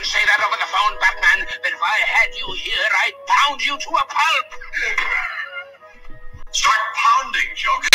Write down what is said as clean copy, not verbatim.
can say that over the phone, Batman, but if I had you here, I'd pound you to a pulp. Start pounding, Joker.